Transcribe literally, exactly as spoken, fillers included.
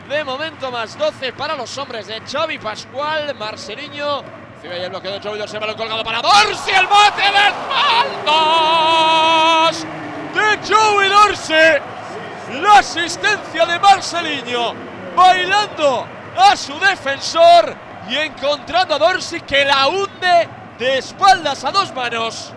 De momento más doce para los hombres de Xavi Pascual. Marceliño recibe ahí el bloqueo de Xavi Dorsey, balón colgado para Dorsey, el bote de espaldas de Xavi Dorsey. La asistencia de Marceliño, bailando a su defensor y encontrando a Dorsey, que la hunde de espaldas a dos manos.